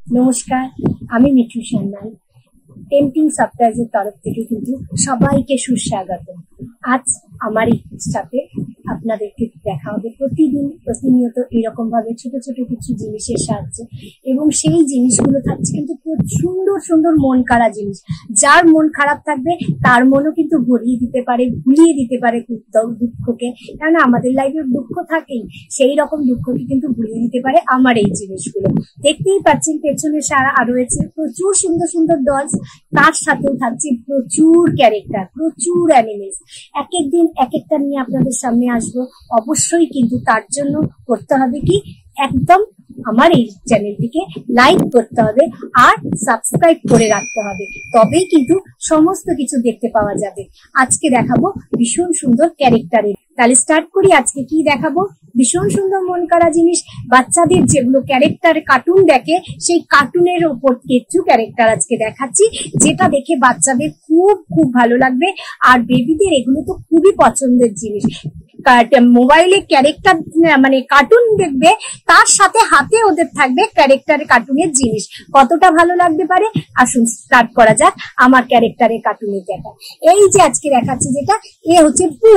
নমস্কার, আমি Mithu Sanyal. Tempting softwares এর তরফ থেকে কিন্তু সবাইকে সুস্বাগত। আজ আমার এই সাথে আপনাদেরকে দেখা হবে প্রতিনিয়ত এরকম ভাবে ছোট ছোট কিছু জিনিসের সাহায্যে, এবং সেই জিনিসগুলো থাকছে কিন্তু খুব সুন্দর সুন্দর মন কাড়া জিনিস। যার মন খারাপ থাকবে তার মনও কিন্তু ভরিয়ে দিতে পারে, ভুলিয়ে দিতে পারে দুঃখকে। কেননা আমাদের লাইফে দুঃখ থাকেই, সেই রকম দুঃখকে কিন্তু ভুলিয়ে দিতে পারে আমার এই জিনিসগুলো। দেখতেই পাচ্ছেন পেছনে রয়েছে প্রচুর সুন্দর সুন্দর ডলস, তার সাথেও থাকছে প্রচুর ক্যারেক্টার, প্রচুর অ্যানিমেলস। এক এক দিন এক একটা নিয়ে আপনাদের সামনে আসবো। অবশ্যই কিন্তু তার জন্য করতে হবে কি, একদম আমার এই চ্যানেলটিকে লাইক করতে হবে আর সাবস্ক্রাইব করে রাখতে হবে, তবেই কিন্তু সমস্ত কিছু দেখতে পাওয়া যাবে। আজকে দেখাবো ভীষণ সুন্দর ক্যারেক্টারের। তাহলে স্টার্ট করি। আজকে কি দেখাবো? ভীষণ সুন্দর মন কাড়া জিনিস। বাচ্চাদের যেগুলো ক্যারেক্টার কার্টুন দেখে, সেই কার্টুনের ওপর কিছু ক্যারেক্টার আজকে দেখাচ্ছি, যেটা দেখে বাচ্চাদের খুব খুব ভালো লাগবে। আর বেবিদের এগুলো তো খুবই পছন্দের জিনিস। মোবাইলে ক্যারেক্টার মানে কার্টুন দেখবে, তার সাথে হাতে ওদের থাকবে ক্যারেক্টারের কার্টুনের জিনিস। কতটা ভালো লাগতে পারে, আসুন স্টার্ট করা যাক আমার ক্যারেক্টারের কার্টুনের দেখা। এই যে আজকে দেখাচ্ছি যেটা, এ হচ্ছে পু।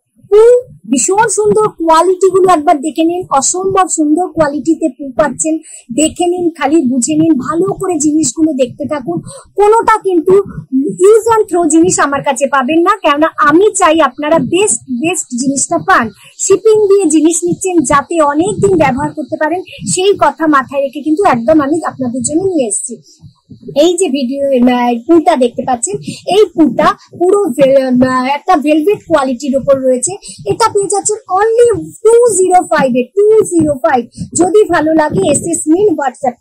ভীষণ সুন্দর কোয়ালিটি গুলো একবার দেখে নিন, অসম্ভব সুন্দর কোয়ালিটিতে পু পাচ্ছেন। দেখে নিন, খালি বুঝে নিন, ভালো করে জিনিসগুলো দেখতে থাকুন। কোনোটা কিন্তু ইউজ অ্যান্ড থ্রো জিনিস আমার কাছে পাবেন না, কেননা আমি চাই আপনারা বেস্ট জিনিসটা পান। শিপিং দিয়ে জিনিস নিচ্ছেন যাতে অনেক দিন ব্যবহার করতে পারেন, সেই কথা মাথায় রেখে কিন্তু একদম আমি আপনাদের জন্য নিয়ে এসেছি। এই যে পুটা দেখতে পাচ্ছেন, এই পুটা পুরো একটা ভেলভেট কোয়ালিটির উপর রয়েছে। এটা পেয়ে যাচ্ছেন অনলি 205 এ। 205। যদি ভালো লাগে এসএস নিন, হোয়াটসঅ্যাপ।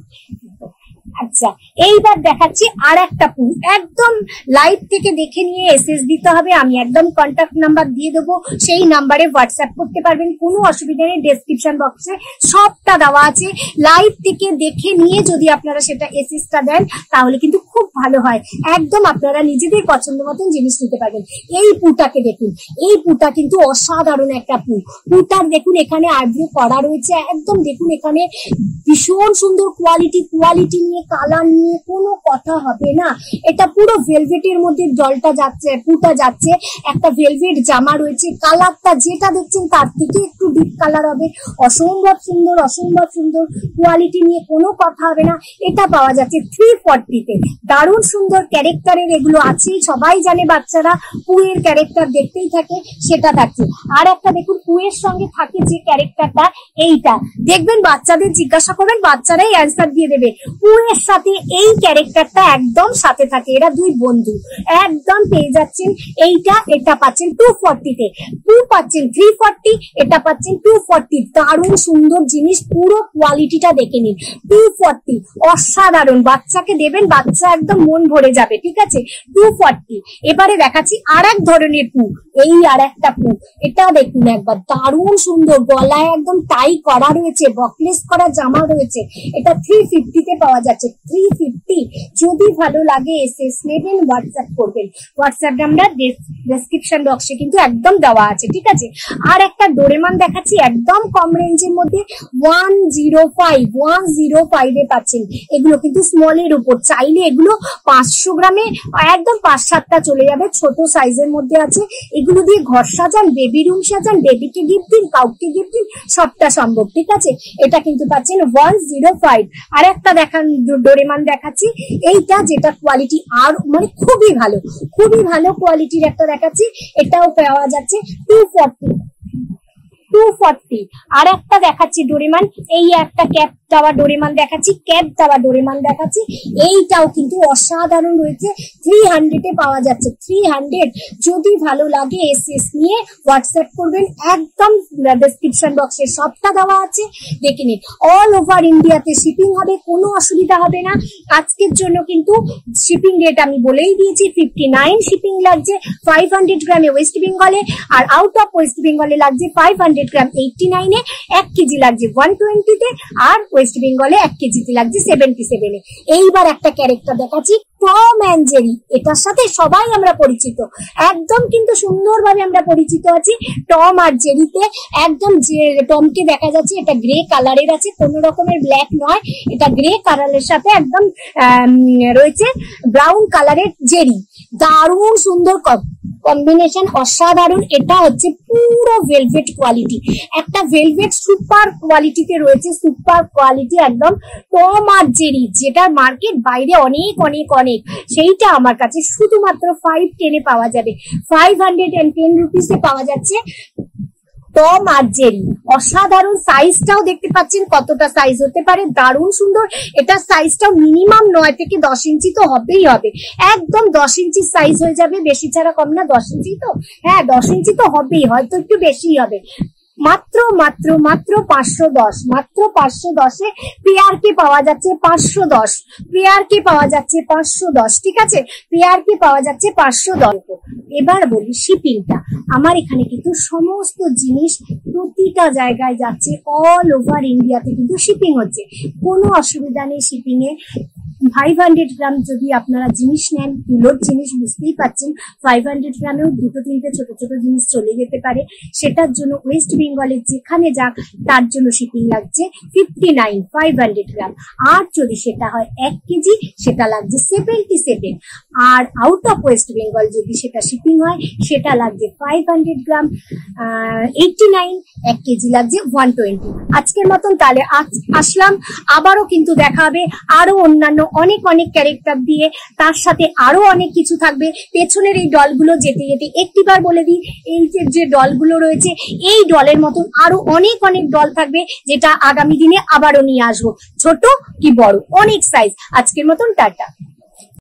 আচ্ছা, এইবার দেখাচ্ছি আর একটা পু। একদম লাইভ থেকে দেখে নিয়ে এসএস দিতে হবে। আমি একদম কন্ট্যাক্ট নাম্বার দিয়ে দেবো, সেই নাম্বারে হোয়াটসঅ্যাপ করতে পারবেন, কোনো অসুবিধা নেই। ডেসক্রিপশন বক্সে সবটা দেওয়া আছে। লাইভ থেকে দেখে নিয়ে যদি আপনারা সেটা এসএসটা দেন, তাহলে কিন্তু খুব ভালো হয়। একদম আপনারা নিজেদের পছন্দ মতন জিনিস নিতে পারবেন। এই পুটাকে দেখুন, এই পুটা কিন্তু অসাধারণ একটা পু। পুটার দেখুন এখানে আইব্রো করা রয়েছে, একদম দেখুন এখানে ভীষণ সুন্দর কোয়ালিটি নিয়ে, কালার নিয়ে কোনো কথা হবে না। এটা পুরো ভেলভেটের মধ্যে জলটা যাচ্ছে, পুটা যাচ্ছে। একটা ভেলভেট জামা রয়েছে, কালারটা যেটা দেখছেন তার থেকে একটু ডিপ কালার হবে। অসম্ভব সুন্দর, অসম্ভব সুন্দর কোয়ালিটি নিয়ে কোনো কথা হবে না। এটা পাওয়া যাচ্ছে 340 তে। দারুণ সুন্দর ক্যারেক্টারের এগুলো আছেই, সবাই জানে বাচ্চারা পুয়ের ক্যারেক্টার দেখতেই থাকে, সেটা থাকছে। আর একটা দেখুন পুয়ের সঙ্গে থাকে যে ক্যারেক্টারটা, এইটা দেখবেন বাচ্চাদের জিজ্ঞাসা করবেন, বাচ্চারাই অ্যান্সার দিয়ে দেবে। পুয়ের সাথে এই ক্যারেক্টারটা একদম সাথে থাকে, এরা দুই বন্ধু। একদম পেয়ে যাচ্ছেন এইটা, এটা পাচ্ছেন 240 তে। পু পাচ্ছেন 340, এটা পাচ্ছেন 240। দারুণ সুন্দর জিনিস, পুরো কোয়ালিটিটা দেখে নিন। 240 অসাধারণ, বাচ্চাকে দেবেন, বাচ্চা একদম মন ভরে যাবে। ঠিক আছে, 240। এবারে দেখাচ্ছি আর এক ধরনের পু। এই আর একটা পু, এটা দেখুন একবার, দারুণ সুন্দর। গলায় একদম টাই করা রয়েছে, বকলেস করা জামা রয়েছে। এটা 350 তে পাওয়া যাচ্ছে। 350। যদি ভালো লাগে এসএস নেবেন, হোয়াটসঅ্যাপ করবেন। হোয়াটসঅ্যাপ নাম্বার ডেসক্রিপশন বক্সে কিন্তু একদম দেওয়া আছে। ঠিক আছে, আর একটা ডোরেমন দেখাচ্ছি একদম কম রেঞ্জের মধ্যে। 105 এ পাচ্ছেন। এগুলো কিন্তু স্মলের উপর, চাইলে এগুলো 500 গ্রামে একদম 5-7টা চলে যাবে, ছোট সাইজের মধ্যে আছে। এগুলো দিয়ে ঘর সাজান, বেবি রুম সাজান, বেবিকে গিফট দিন, কাউকে গিফট দিন, সবটা সম্ভব। ঠিক আছে, এটা কিন্তু পাচ্ছেন 105। আর একটা ডোরেমন দেখাচ্ছি, এইটা যেটা কোয়ালিটি আর মানে খুবই ভালো, খুবই ভালো কোয়ালিটির একটা দেখাচ্ছি। এটাও পাওয়া যাচ্ছে 240। আর একটা দেখাচ্ছি ডোরেমন, এই একটা ক্যাপ দেওয়া ডোরেমন দেখাচ্ছি, ক্যাপ দেওয়া ডোরেমন দেখাচ্ছি। এইটাও কিন্তু অসাধারণ রয়েছে। 300 এ পাওয়া যাচ্ছে। 300। যদি ভালো লাগে এসএস নিয়ে হোয়াটসঅ্যাপ করবেন। একদম ডেসক্রিপশন বক্সে সবটা দেওয়া আছে, দেখে নিন। অল ওভার ইন্ডিয়াতে শিপিং হবে, কোনো অসুবিধা হবে না। আজকের জন্য কিন্তু শিপিং রেট আমি বলেই দিয়েছি, 59 শিপিং লাগছে 500 গ্রামে ওয়েস্ট বেঙ্গলে। আর আউট অফ ওয়েস্ট বেঙ্গলে লাগছে 500 গ্রাম 89 এ। 1 কেজি লাগছে 120 তে। আর ওয়েস্ট বেঙ্গলে 1 কেজিতে লাগছে 77-এ। এইবার একটা ক্যারেক্টার দেখাচ্ছি, টম অ্যান্ড জেরি। এটার সাথে সবাই আমরা পরিচিত, একদম কিন্তু সুন্দরভাবে আমরা পরিচিত আছি টম আর জেরিতে। একদম টমকে দেখা যাচ্ছে এটা গ্রে কালারের আছে, কোনো রকমের ব্ল্যাক নয়, এটা গ্রে কালারের সাথে একদম রয়েছে ব্রাউন কালারের জেরি। দারুণ সুন্দর কম্বিনেশন, অসাধারণ। এটা হচ্ছে পুরো ভেলভেট কোয়ালিটি, একটা ভেলভেট সুপার কোয়ালিটিতে রয়েছে, সুপার কোয়ালিটি একদম টম আর জেরি, যেটা মার্কেট বাইরে অনেক অনেক অনেক, সেইটা আমার কাছে শুধুমাত্র 510-এ পাওয়া যাবে, 510 রুপিসে পাওয়া যাচ্ছে টম আর জেরি। অসাধারণ, সাইজটাও দেখতে পাচ্ছেন কতটা সাইজ হতে পারে, দারুণ সুন্দর। এটার সাইজটাও মিনিমাম 9 থেকে 10 ইঞ্চি তো হবেই হবে, একদম 10 ইঞ্চি সাইজ হয়ে যাবে, বেশি ছাড়া কম না। 10 ইঞ্চি তো, হ্যাঁ 10 ইঞ্চি তো হবেই, হয়তো একটু বেশি হবে। মাত্র মাত্র মাত্র 510, মাত্র 510-এ পেয়ারকে পাওয়া যাচ্ছে 510, পেয়ারকে পাওয়া যাচ্ছে 510, ঠিক আছে, পেয়ারকে পাওয়া যাচ্ছে 510। এবার বলি শিপিংটা, আমার এখানে কিন্তু সমস্ত জিনিস প্রতিটা জায়গায় যাচ্ছে, অল ওভার ইন্ডিয়াতে কিন্তু শিপিং হচ্ছে, কোনো অসুবিধা নেই শিপিং এ। 500 গ্রাম যদি আপনারা জিনিস নেন, কিলোর জিনিস বুঝতেই পাচ্ছেন, 500 গ্রামেও 2-3টে ছোট ছোট জিনিস চলে যেতে পারে। সেটার জন্য ওয়েস্ট বেঙ্গলের যেখানে যাক তার জন্য শিপিং লাগছে 59, 500 গ্রাম। আর যদি সেটা হয় 1 কেজি, সেটা লাগছে 77। আর আউট অফ ওয়েস্ট বেঙ্গল যদি সেটা শিপিং হয়, সেটা লাগছে 500 গ্রাম 89, 1 কেজি লাগছে 120। আজকের মতন তাহলে আসলাম, আবারও কিন্তু দেখা হবে আরো অন্যান্য অনেক অনেক ক্যারেক্টার দিয়ে, তার সাথে আরো অনেক কিছু থাকবে। পেছনের এই ডলগুলো যেতে যেতে একটিবার বলে দিই, এই যে ডলগুলো রয়েছে, এই ডলের মতন আরো অনেক অনেক ডল থাকবে, যেটা আগামী দিনে আবারও নিয়ে আসবো, ছোট কি বড় অনেক সাইজ। আজকের মতন টাটা।